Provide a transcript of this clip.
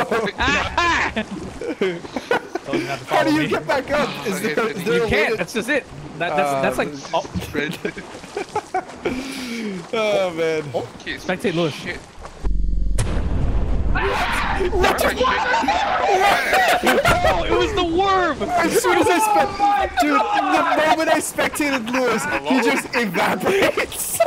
How do you get back up? Is there You can't. That's just it. That's like. Oh. Oh man. Oh, spectate Lewis. Shit. What? Oh, it was the worm! As soon as I dude, the moment I spectated Lewis, he just evaporates.